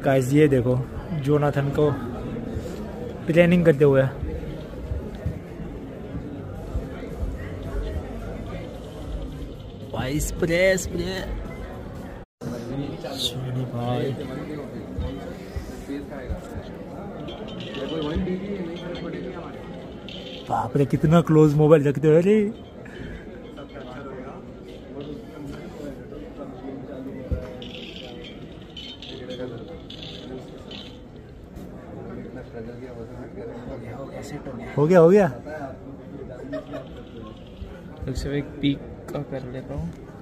Guys ये देखो Jonathan को प्लानिंग करते हुए। भाई स्प्रे स्प्रे भाई बाप रे कितना क्लोज मोबाइल रखते हो रे। हो गया 101 पीक का कर लेता हूँ।